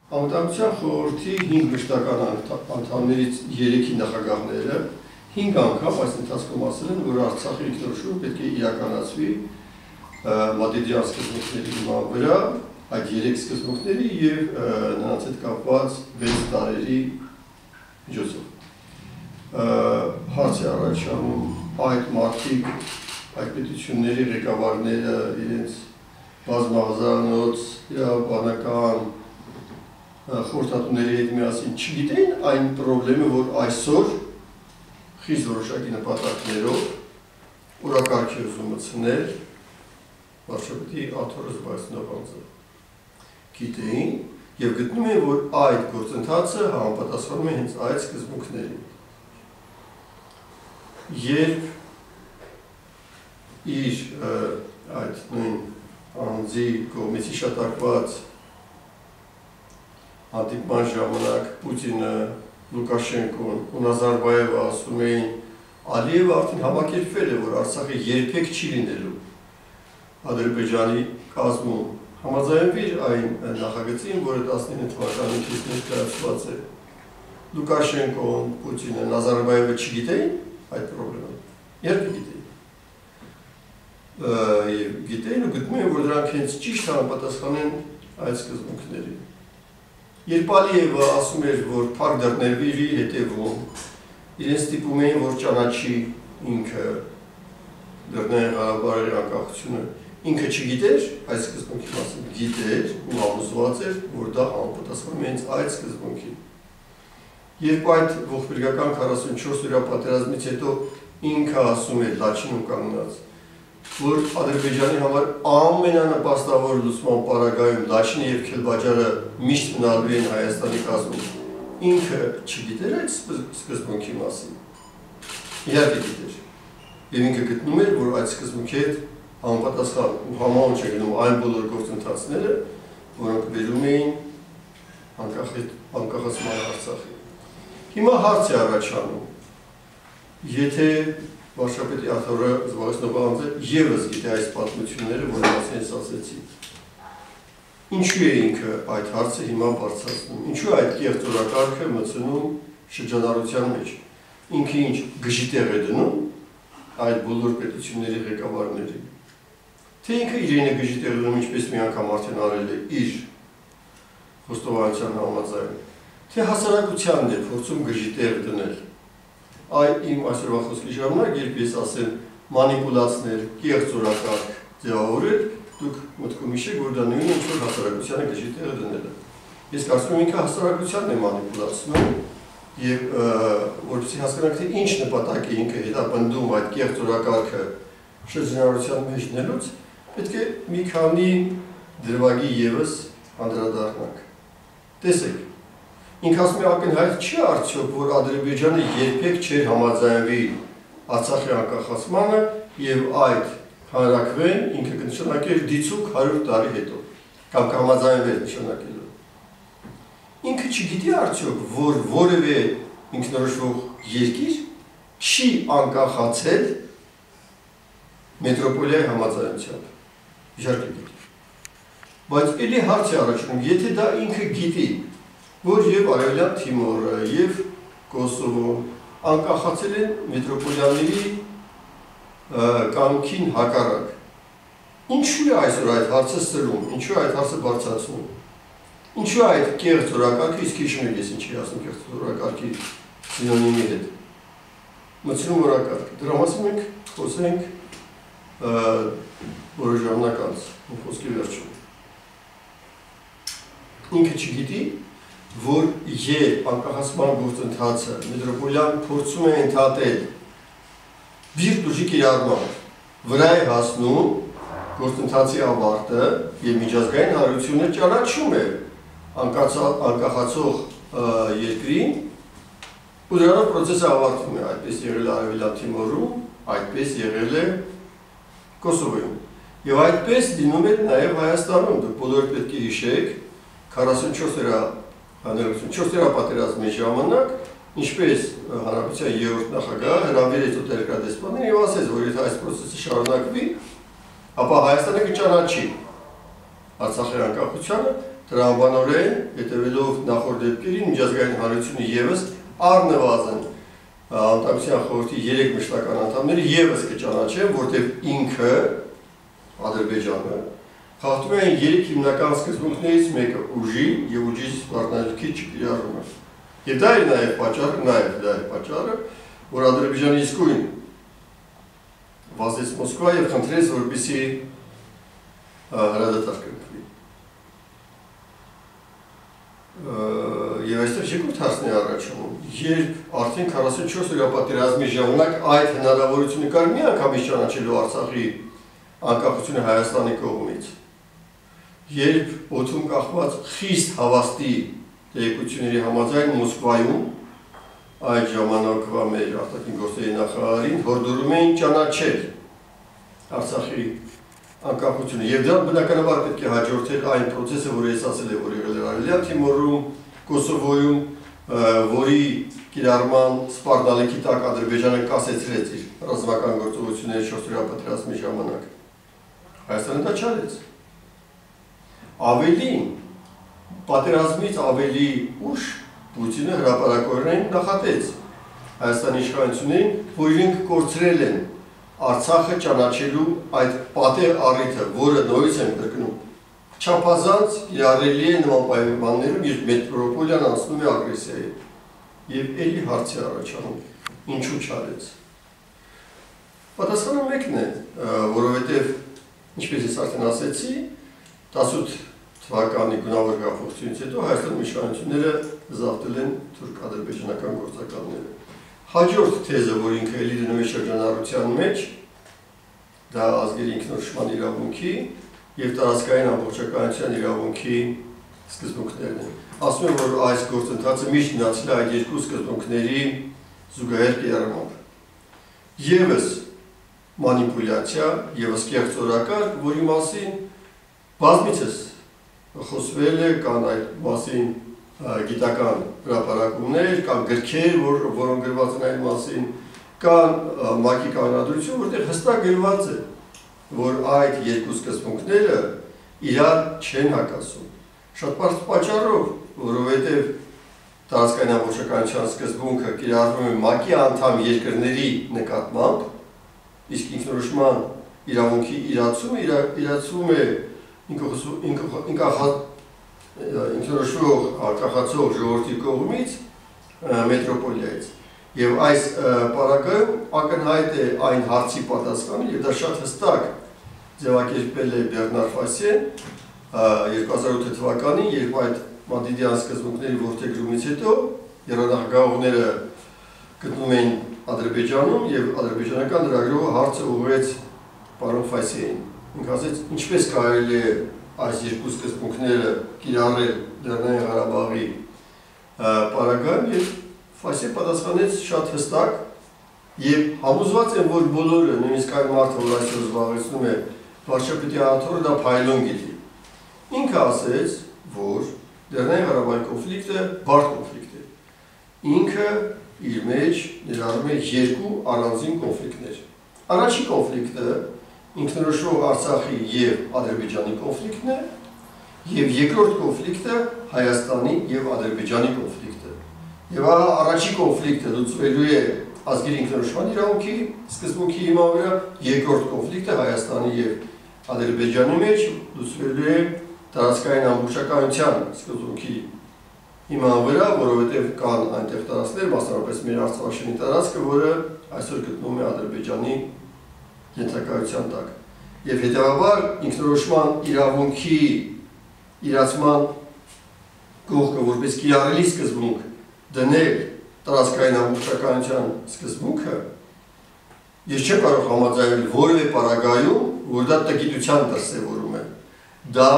Անվտանգության խորհրդի 5 մշտական անդամներից 3-ի նախագահները 5 անգամ այս ընթացքում ասել են, որ Արցախի ինքնորոշումը պետք է իրականացվի մադրիդյան սկզբունքների հիման վրա, այդ 3 սկզբունքների եւ նրանց հետ կապված 6 տարերի միջոցով։ Հարց է առաջանում այդ մարդիկ, այդ պետությունների ղեկավարները իրենց բազմահազարանոց իրավաբանական խորհրդատուների հետ միասին չգիտեն այն խնդրը, որ այսօր խիստ որոշակի նպատակներով օրակարգ է ուզում մտցնել վարչապետի աթոռը զբաղեցնող անձը։ Գիտեին եւ գտնում են, որ այդ գործընթացը համապատասխանում է հենց այդ սկզբունքներին։ Երբ իր այդ նույն անձի կողմից հիշատակված հանդիպման ժամանակ Պուտինը, Լուկաշենկոն ու Նազարբայևը ասում էին, Ալիևը արդեն համակերպվել է, որ Արցախը երբեք չի լինելու Ադրբեջանի կազմում, համաձայնվիր այն նախագծին, որը 19 թվականին ներկայացված է։ Լուկաշենկոն, Պուտինը, Նազարբայևը չգիտեին այդ խնդրը։ Երբ գիտեին ու գտնում են, որ դրանք հենց ճիշտ համապատասխանեն այդ սկզբունքներին։ Երբ Ալիևը ասում էր, որ փակ դռներվի հետևում, իրենց ստիպում էին, որ ճանաչի ինքը Լեռնային Ղարաբաղի անկախությունը, ինքը չգիտեր այս սկզբունքի մասին, գիտեր ու համոզված էր, որ դա համապատասխանում է հենց այդ սկզբունքին։ Երբ այդ ողբերգական 44-օրյա պատերազմից հետո ինքը ասում էր Լաչինում կանգնած, որ Ադրբեջանի համար ամենանպաստավոր լուծման պարագայում Լաչինը եւ Քելբաջարը միշտ մնալու են Հայաստանի կազմում, ինքը չգիտեր այդ սկզբունքի մասին։ Իհարկե գիտեր։ Եվ ինքը գտնում էր, որ այդ սկզբունքի հետ համապատասխան ու համահունչ է գնում այն բոլոր գործընթացները, որոնք բերում էին անկախացման Արցախի։ Հիմա հարց է առաջանում, եթե վարչապետի աթոռը զբաղեցնող անձը ևս գիտե այս պատմությունները, որ մասին ասացի։ Ինչու է ինքը այդ հարցը հիմա բարձրացնում, ինչու այդ կեղծ օրակարգը մտցնում շրջանառության մեջ, ինքը ինչ գժիտեղ է դնում այդ բոլոր պետությունների ղեկավարներին, թե ինքը իրենը գժիտեղ դնում, ինչպես մի անգամ արդեն արել է իր խոստովանության համաձայն, թե հասարակությանն է փորձում գժիտեղ դնել։ Այդ իմ այսօրվա խոսքի ժամանակ, երբ ես ասեմ մանիպուլացներ, կեղծ օրակարգ ձևավորել, դուք մտքում հիշեք, որ դա նույնն է, ինչ որ հասարակությանը գժիտեղ դնելը։ Ես կարծում եմ ինքը հասարակությանն է մանիպուլացնում եւ որպեսզի հասկանանք, թե ինչ նպատակ է ինքը հետապնդում այդ կեղծ օրակարգը շրջանառության մեջ դնելուց, պետք է մի քանի դրվագի ևս անդրադառնանք։ Տեսեք, ինքը ասում է ակնհայտ չի արդյոք, որ Ադրբեջանը երբեք չէր համաձայնվի Արցախի անկախացմանը եւ այդ հանրաքվեն ինքը կնշանակեր դիցուք 100 տարի հետո, կամ կհամաձայնվեր նշանակելու։ Ինքը չգիտի արդյոք, որ որևէ ինքնորոշվող երկիր չի անկախացել մետրոպոլիայի համաձայնությամբ։ Իհարկե գիտի։ Բայց էլի հարց է առաջանում, եթե դա ինքը գիտի, որ եւ Արևելյան Թիմորը եւ Կոսովոն անկախացել են մետրոպոլիաների կանոնին հակառակ։ Ինչու է այսօր այդ հարցը սրում, ինչու է այդ հարցը բարձրացնում։ Ինչու է այդ կեղծ օրակարգը, իսկ հիշում եք ես ինչի ասում կեղծ օրակարգի սինոնիմի հետ։ Մտցնում օրակարգ։ Դրա մասին մենք խոսենք որոշ ժամանակ անց, խոսքի վերջում։ Ինքը չգիտի, որ երբ անկախացման գործընթացը մետրոպոլիան փորձում է ընդհատել բիրտ ուժի կիրառման, վրա է հասնում գործընթացի ավարտը եւ միջազգային հանրությունը ճանաչում է անկախացող երկրին ու դրանով process-ը ավարտվում է, այդպես եղել է Արևելյան Թիմորում, այդպես եղել է Կոսովոյում եւ այդպես լինում է նաեւ Հայաստանում, դուք բոլորը պետք է հիշեք 44-րդ պատերազմի ժամանակ, ինչպես Հանրապետության երրորդ նախագահը հրավիրեց օտարերկրադեսպանին եւ ասեց, որ եթե այս process-ը շարունակվի, ապա Հայաստանը կճանաչի Արցախի անկախությանը, տրամաբանորեն, հետևելով նախորդ դեպքերին, միջազգային հանրությունը ևս առնվազն Անտամության խորհրդի 3 մշտական անդամները ևս կճանաչեն, որտեղ ինքը Ադրբեջանը խախտում է 3 հիմնական սկզբունքներից մեկը՝ ուժի եւ ուժի սպառնալիքի չկիրառումը։ Եվ դա է նաեւ պատճառը, որ Ադրբեջանը իսկույն վազեց Մոսկվա եւ խնդրեց, որպեսզի հրադադար կնքվի։ Եվ այստեղ երկրորդ հարցն է առաջանում, երբ արդեն 44 օրյա պատերազմի ժամանակ այդ հնարավորությունը կար մի անգամից ճանաչելու Արցախի անկախությունը Հայաստանի կողմից, երբ օդում կախված խիստ հավաստի տեղեկությունների համաձայն Մոսկվայում այդ ժամանակվա մեր արտաքին գործերի նախարարին հորդորում էին ճանաչել Արցախի անկախությունը եւ դրան բնականաբար պետք է հաջորդել այն process-ը, որը ես ասել եմ, որ եղել է Արելյան Թիմորում, Կոսովոյում, որի կիրառման սպառնալիքի տակ Ադրբեջանը կասեցրեց իր ռազմական գործողությունների 4-օրյա պատերազմի ժամանակ։ Հայաստանը դա չարեց։ Ավելին, պատերազմից ավելի ուշ Պուտինը հրապարակորեն նախատեց Հայաստանի իշխանություններին, որ իրենք կորցրել են Արցախը ճանաչելու այդ պատեհ առիթը, որը նորից եմ կրկնում, չափազանց կիրառելի է նման պայմաններում, երբ մետրոպոլիան անցնում է ագրեսիայի։ Եվ էլի հարց է առաջանում, ինչու չարեց։ Պատասխանը մեկն է, որովհետև, ինչպես ես արդեն ասեցի, 18 թվականի գունավոր հեղափոխությունից հետո Հայաստանում իշխանությունները զավթել են թուրք-ադրբեջանական գործակալները։ Հաջորդ թեզը, որ ինքը էլի դնում է շրջանառության մեջ, դա ազգերի ինքնորոշման իրավունքի և տարածքային ամբողջականության իրավունքի սկզբունքներն են։ Ասում եմ, որ այս գործընթացը միշտ մնացել է այդ երկու սկզբունքների զուգահեռ կիրառմամբ։ Եվս մանիպուլյացիա, եվս կեղծորակարգ, որի մասին բազմիցս խոսվել է, կան այդ մասին գիտական հրապարակումներ, կան գրքեր, որոնք գրված են այդ մասին, կան ՄԱԿ-ի կանոնադրություն, որտեղ հստակ գրված է, որ այդ երկու սկզբունքները իրար չեն հակասում։ Շատ պարզ պատճառով, որովհետև տարածքային ամբողջականության սկզբունքը կիրառվում է ՄԱԿ-ի անդամ երկրների նկատմամբ, իսկ ինքնորոշման իրավունքի իրացում է ինքնորոշվող անկախացող ժողովրդի կողմից մետրոպոլիայից։ Եվ այս պարագայում ակնհայտ է այն հարցի պատասխանը, եւ դա շատ հստակ ձևակերպել է Բեռնար Ֆասիեն 2008 թվականին, երբ այդ Մադրիդյան սկզբունքների որդեգրումից հետո եռանախագահողները գտնում էին Ադրբեջանում եւ ադրբեջանական լրագրողը հարցը ուղղեց պարոն Ֆասիեին։ Ինքը ասեց, ինչպես կարելի է այս երկու սկզբունքները կիրառել Լեռնային Ղարաբաղի պարագայում, եւ Ֆասիեն պատասխանեց շատ հստակ եւ համոզված եմ, որ բոլորը, նույնիսկ այն մարդը, որ այսօր զբաղեցնում է վարչապետի աթոռը, դա փայլուն գիտի։ Ինքը ասեց, որ Լեռնային Ղարաբաղի կոնֆլիկտը բարդ կոնֆլիկտ է։ Ինքը իր մեջ ներառում է երկու առանձին կոնֆլիկտներ։ Առաջին կոնֆլիկտը ինքնորոշվող Արցախի եւ Ադրբեջանի կոնֆլիկտն է, եւ երկրորդ կոնֆլիկտը Հայաստանի եւ Ադրբեջանի կոնֆլիկտը։ Եվ առաջին կոնֆլիկտը լուծվելու է ազգերի ինքնորոշման իրավունքի սկզբունքի հիման վրա, երկրորդ կոնֆլիկտը Հայաստանի եւ Ադրբեջանի մեջ լուծվելու է տարածքային ամբողջականության սկզբունքի հիման վրա, որովհետև կան այնտեղ տարածքներ, մասնավորապես մեր Արցախաշենի տարածքը, որը այսօր գտնվում է Ադրբեջանի ենթակայության տակ։ Եվ հետևաբար ինքնորոշման իրավունքի իրացման կողքը որպես կիրառելի սկզբունք դնել տարածքային ամբողջականության սկզբունքը, ես չեմ կարող համաձայնել որևէ պարագայում, որ դա տգիտության դրսևորում է։ Դա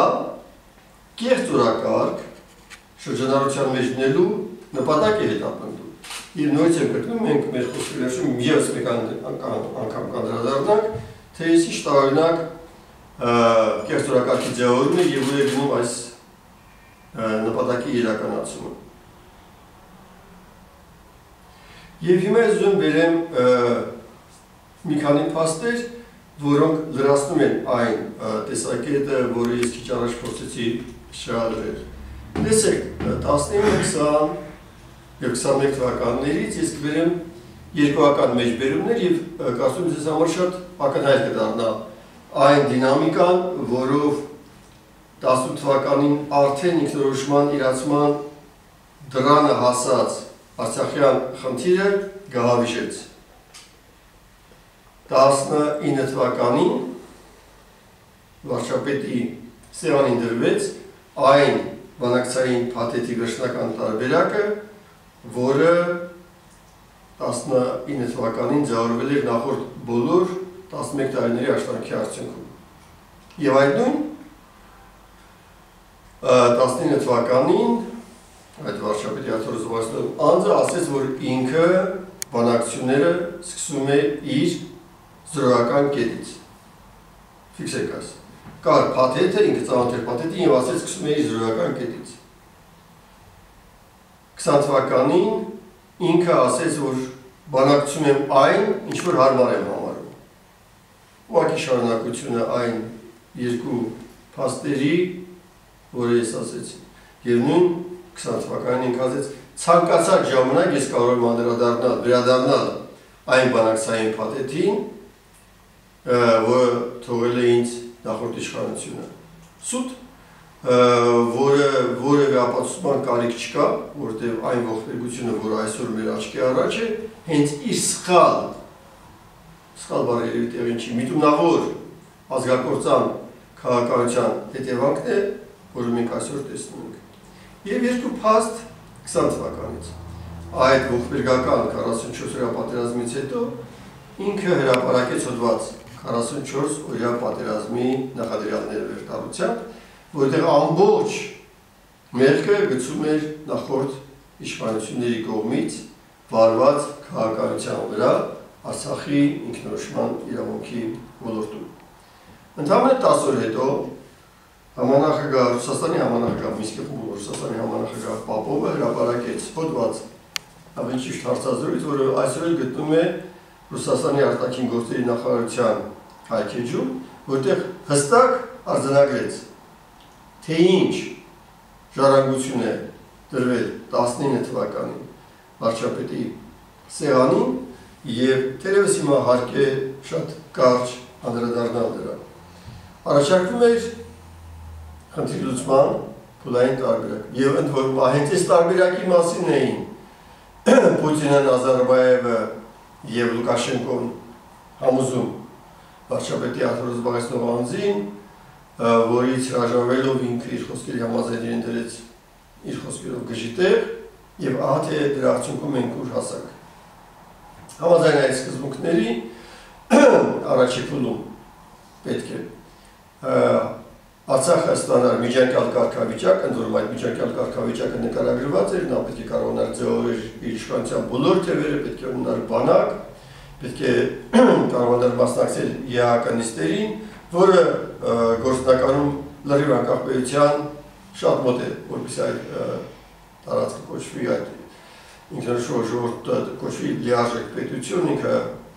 կեղծորակարգ շրջանառության մեջ դնելու նպատակ է հետապնդում։ Եվ նույնիսկ եմ կրկնում, մենք մեր խոսքերում ևս մեկ անգամ կանդրադառնանք, թե ինչ տարօրինակ կեղծորակարգի ձևավորում է եւ ուր է գնում այս նպատակի իրականացումը։ Եվ հիմա ես ուզում բերեմ մի քանի փաստեր, որոնք լրացնում են այն տեսակետը, որը ես քիչ առաջ փորձեցի շահեր։ Տեսեք, 19-20 և 21 թվականներից ես կբերեմ երկուական մեջբերումներ և կարծում եմ ձեզ համար շատ ակնհայտ կդառնա այն դինամիկան, որով 18 թվականին արդեն ինքնորոշման իրացման դրանը հասած Արցախյան խնդիրը գահավիժեց։ 19 թվականին վարչապետի սեղանին դրվեց այն բանակցային փաթեթի վերջնական տարբերակը, որը 19 թվականին ձևավորվել էր նախորդ բոլոր 11 տարիների աշխատանքի արդյունքում։ Եվ այդ նույն 19 թվականին այդ վարչապետի Աթոռ Զուգասպյանի անձը ասեց, որ ինքը բանակցությունները սկսում է իր զրոյական կետից։ Ֆիքսեք այս։ Կար փաթեթը, ինքը ծանոթ էր փաթեթին և ասեց սկսում է իր զրոյական կետից։ 20 թվականին ինքը ասեց, որ բանակցում եմ այն, ինչ որ հարմար եմ համարում։ Ուղղակի շարունակությունը այն երկու փաստերի, որը ես ասեցի։ Եվ նույն 20 թվականին ինքը ասեց, ցանկացած ժամանակ ես կարող եմ վերադառնալ այն բանակցային փաթեթին, որը թողել է ինձ նախորդ իշխանությունը։ Սուտ, որը որևէ ապացուցման կարիք չկա, որտեղ այն ողբերգությունը, որ այսօր մեր աչքի առաջ է, հենց իր սխալ բառերի տեղին չի, միտումնավոր ազգակործան քաղաքականության հետևանքն է, որը մենք այսօր տեսնում ենք։ Եվ երկու փաստ 20 թվականից։ Այդ ողբերգական 44 օրյա պատերազմից հետո ինքը հրապարակեց հոդված 44 օրյա պատերազմի նախադրյալները վերտարությամբ, որտեղ ամբողջ մեղքը գցում էր նախորդ իշխանությունների կողմից վարված քաղաքականության վրա Արցախի ինքնորոշման իրավունքի ոլորտում։ Ընդամենը 10 օր հետո համանախագահ Ռուսաստանի համանախագահ Մինսկի խումբի Ռուսաստանի համանախագահ Պապովը հրապարակեց հոդված, ավելի ճիշտ հարցազրույց, որը այսօր էլ գտնում է Ռուսաստանի արտաքին գործերի նախարարության հայքեջում, որտեղ հստակ արձանագրեց, թե ինչ ժառանգություն է դրվել 19 թվականին վարչապետի սեղանին և թերևս հիմա հարկ է շատ կարճ անդրադառնալ դրան։ Առաջարկվում էր խնդրի լուծման փուլային տարբերակ և ընդ որում հենց այս տարբերակի մասին էին Պուտինը, Նազարբաևը և Լուկաշենկոն համոզում վարչապետի Աթոռ Զուգասպյանի անձին, որից հրաժարվելով ինքը իր խոսքերի համաձայն դրեց իր խոսքերով գժի տեղ և ահա թե դրա արդյունքում մենք ուր հասանք։ Համաձայն այդ սկզբունքների առաջի փուլում պետք է Արցախը ստանար միջանկյալ կարգավիճակ, ընդ որում այդ միջանկյալ կարգավիճակը նկարագրված էր, նա պետք է կարողանար ձևավորել իր իշխանության բոլոր թևերը, պետք է ունենար բանակ, պետք է կարողանար մասնակցել ԵԱՀԿ-նիստերին, որը գործնականում լրիվ անկախ շատ մոտ է, որպեսզի այդ տարածքը կոչվի, այդ ինքնորոշող ժողովուրդը կոչվի լիարժեք պետություն, ինքը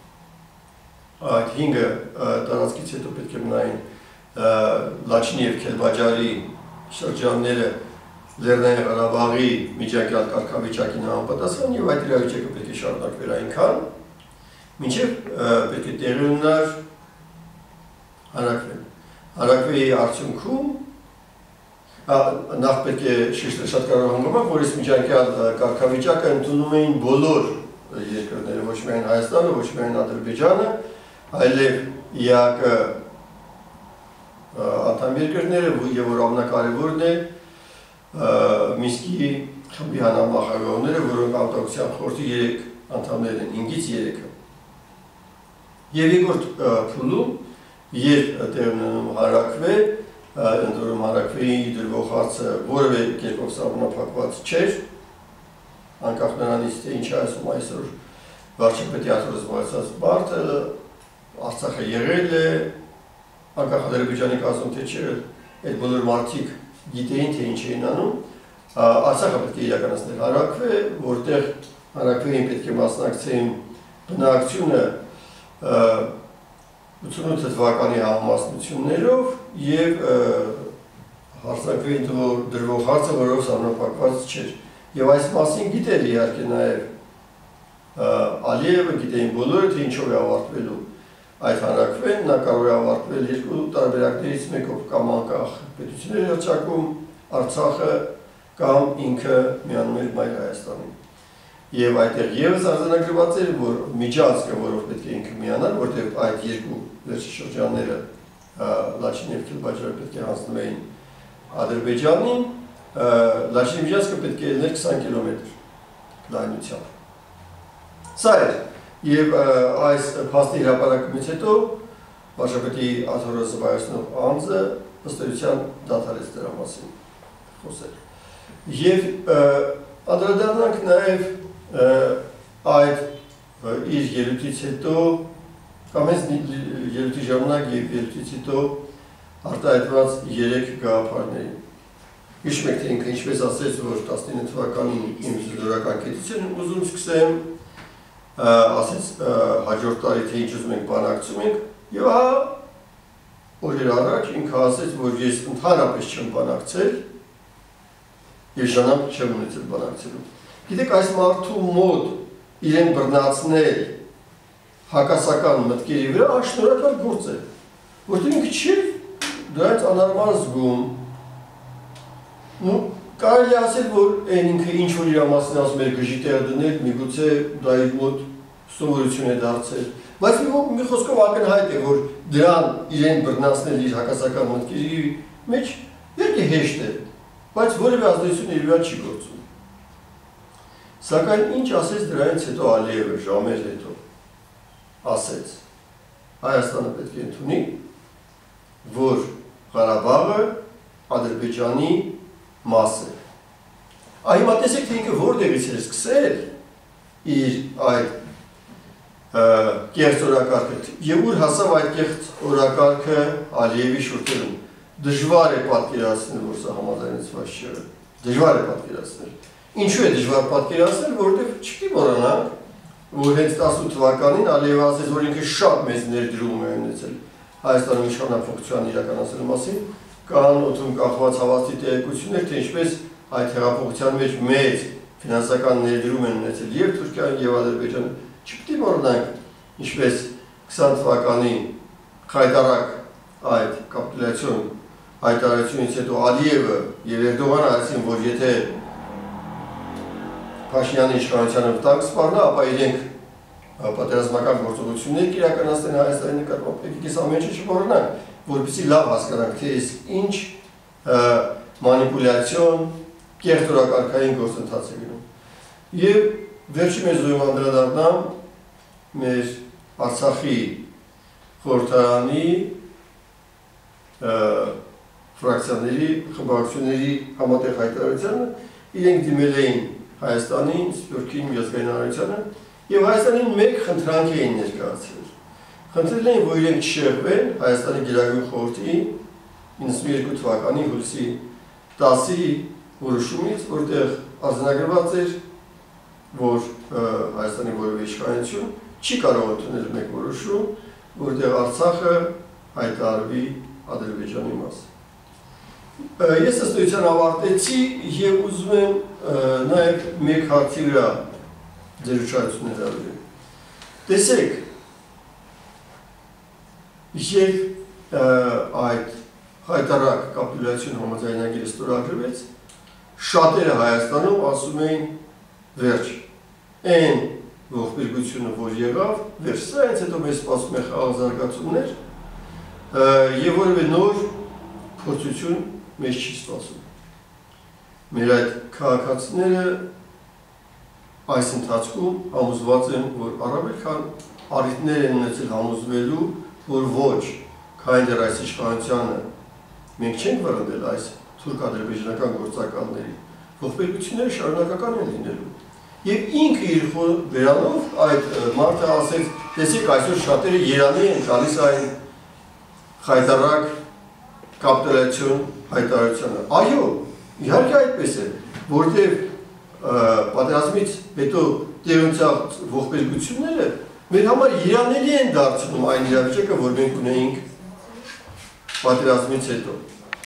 այդ 5 տարածքից հետո պետք է մնային Լաչինի և Քելբաջարի շրջանները Լեռնային Ղարաբաղի միջանկյալ կարգավիճակին համապատասխան և այդ իրավիճակը պետք է շարունակվեր այնքան, մինչև պետք է տեղի ունենար հանրաքվեն։ Հանրաքվեի արդյունքում նախ պետք է շեշտել շատ կարևոր հանգամանք, որ այս միջանկյալ կարգավիճակը ընդունում էին բոլոր երկրները, ոչ միայն Հայաստանը, ոչ միայն Ադրբեջանը, այլև ԵԱՀԿ անդամ երկրները և որ ամենակարևորն է Մինսկի խմբի հանրամախագահները, որոնք անվտանգության խորհրդի 3 անդամներ են, 5-ից 3-ը։ Եվ երկրորդ փուլում, երբ տեղի ունենում հանրաքվե, ընդ որում հանրաքվեի դրվող հարցը որևէ կերպով սահմանափակված չէր, անկախ նրանից, թե ինչ ասում այսօր վարչապետի Աթոռ Զուգասպյանի բարդը, Արցախը եղել է, անկախ Ադրբեջանի կազմում թե չէ, այդ բոլոր մարդիկ գիտեին, թե ինչ էին անում, Արցախը պետք է իրականացնել հանրաքվե, որտեղ հանրաքվեին պետք է մասնակցեին բնակչությունը 88 թվականի համամասնություններով և հարցակվին դրվող հարցը որով սահմանափակված չէր։ Եվ այս մասին գիտեր իհարկե նաև Ալիևը, գիտեին բոլորը, թե ինչով է ավարտվելու այդ հանրաքվեն, նա կարող է ավարտվել երկու տարբերակներից մեկով, կամ անկախ պետությունների հռչակում Արցախը կամ ինքը միանում էր Մայր Հայաստանին։ Եվ այդտեղ ևս արձանագրված էր, որ միջանցքը, որով պետք է ինքը միանար, որտեղ այդ երկու վերջի շրջանները Լաչինի և Քիլբաջարը պետք է հանձնում էին Ադրբեջանին, Լաչինի միջանցքը պետք է ելներ 20 կիլոմետր լայնությամբ։ Սա էր, և այս փաստի հրապարակումից հետո վարչապետի աթոռը զբաղեցնող անձը ըստ էության դադարեց դրա մասին խոսել։ Եվ անդրադառնանք նաև այդ իր ելույթից հետո, կամ հենց ելույթի ժամանակ և ելույթից հետո արտահայտված 3 գաղափարներին։ Հիշում եք, թե ինքը ինչպես ասեց, որ 19 թվականին իմ զորական կետություն ուզում սկսեմ, ասեց հաջորդ տարի թե ինչ ուզում ենք բանակցում ենք, և ահա օրեր առաջ ինքը ասեց, որ ես ընդհանրապես չեմ բանակցել և ժամանակ չեմ ունեցել բանակցելու։ Գիտեք, այս մարդու մոտ իրեն բռնացնել հակասական մտքերի վրա աշնորհակալ գործ է, որտեղ ինքը չի դրանց անարման զգում։ Կարելի ասել, որ այն ինքը ինչ-որ իր մասին ասում էր գժի տեղ դնել, միգուցե դա իր մոտ սովորություն է դարձել, բայց մի խոսքով ակնհայտ է, որ դրան իրեն բռնացնել իր հակասական մտքերի մեջ իհարկե հեշտ է, բայց որևէ ազդեցություն իր վրա չի գործում։ Սակայն ինչ ասեց դրանից հետո Ալիևը ժամեր հետո, ասեց, Հայաստանը պետք է ընդունի, որ Ղարաբաղը Ադրբեջանի մաս է։ Հիմա տեսեք, թե ինքը որտեղից էր սկսել իր այդ կեղծ օրակարգը և ուր հասավ այդ կեղծ օրակարգը Ալիևի շուրթերում։ Դժվար է պատկերացնել, որ սա համաձայնեցված չէ։ Դժվար է պատկերացնել։ Ինչու է դժվար պատկերացնել, որովհետև չպետք է մոռանանք, որ հենց 18 թվականին Ալիևը ասեց, որ ինքը շատ մեծ ներդրում է ունեցել Հայաստանում իշխանափոխության իրականացնելու մասին, կան օդում կախված հավաստի տեղեկություններ, թե ինչպես այդ հեղափոխության մեջ մեծ ֆինանսական ներդրում են ունեցել և Թուրքիան և Ադրբեջանը։ Չպետք է մոռանանք, ինչպես 20 թվականին խայտառակ այդ կապիտուլյացիոն հայտարարությունից հետո Ալիևը և Էրդողանը ասեցին, որ եթե Փաշինյանի իշխանությանը վտանգ սպառնա, ապա իրենք պատերազմական գործողություններ կիրականացնեն Հայաստանի նկատմամբ։ Եկեք այս ամեն ինչը չմոռանանք, որպեսզի լավ հասկանանք, թե ինչ մանիպուլյացիոն, կեղծ օրակարգային գործընթաց է գնում։ Եվ վերջի մեզ ուզում անդրադառնամ մեր Արցախի խորհրդարանի ֆրակցիաների, խմբակցությունների համատեղ հայտարարությանը, իրենք դիմել էին Հայաստանին, Սփյուռքին, Միջազգային հանրությանը և Հայաստանին մեկ խնդրանք էին ներկայացրել։ Խնդրել էին, որ իրենք չշեղվեն Հայաստանի Գերագույն խորհրդի 92 թվականի հուլիսի 10-ի որոշումից, որտեղ արձանագրված էր, որ Հայաստանի որևէ իշխանություն չի կարող ընդունել մեկ որոշում, որտեղ Արցախը հայտարարվի Ադրբեջանի մաս։ Ես ըստ էության ավարտեցի և ուզում եմ նաև մեկ հարցի վրա ձեր ուշադրությունը հրավիրեմ։ Տեսեք, երբ այդ հայտարարակ կապիտուլյացիոն համաձայնագիրը ստորագրվեց, շատերը Հայաստանում ասում էին վերջ, այն ողբերգությունը, որ եղավ, վերջ, սա հենց հետո մեզ սպասում է խաղաղ զարգացումներ և որևէ նոր փորձություն մեզ չի սպասում։ Մեր այդ քաղաքացիները այս ընթացքում համոզված են, որ առավել քան առիթներ են ունեցել համոզվելու, որ ոչ, քանի դեռ այս իշխանությանը մենք չենք վռնդել այս թուրք-ադրբեջանական գործակալների, ողբերգությունները շարունակական են լինելու։ Եվ ինքը իր վերանով այդ մարդը ասեց, տեսեք, այսօր շատերը Երանի են տալիս այն խայտառակ կապիտուլյացիոն հայտարարությանը։ Այո, իհարկե այդպես է, որտեղ պատերազմից հետո տեղի ունեցած ողբերգությունները մեր համար երանելի են դարձնում այն իրավիճակը, որ մենք ունեինք պատերազմից հետո։